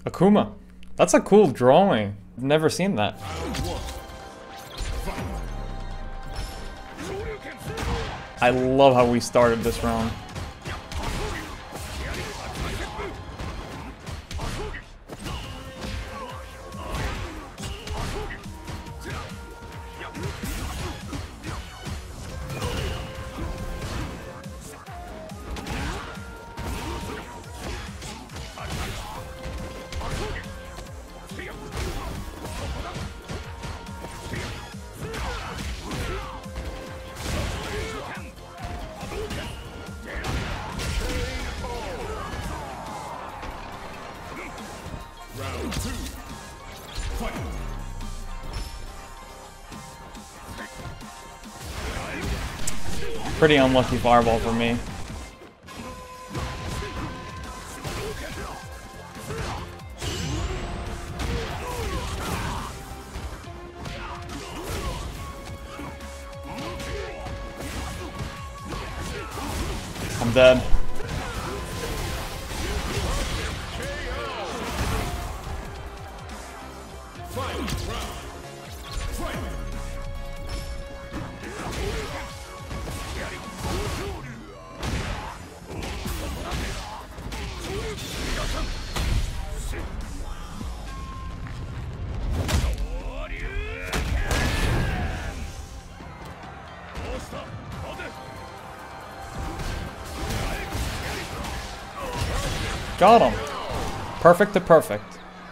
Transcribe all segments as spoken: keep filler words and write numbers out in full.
Akuma. That's a cool drawing. I've never seen that. I love how we started this round. Pretty unlucky fireball for me. I'm dead. Got him. Perfect to perfect.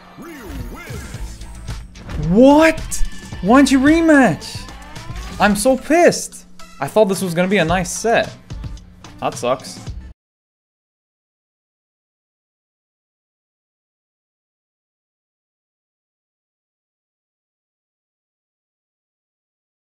What? Why'd you rematch? I'm so pissed. I thought this was gonna be a nice set. That sucks.